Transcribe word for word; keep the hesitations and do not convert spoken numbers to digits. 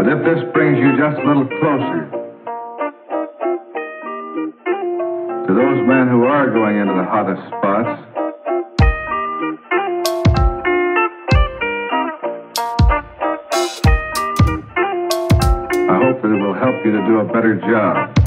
But if this brings you just a little closer to those men who are going into the hottest spots, I hope that it will help you to do a better job.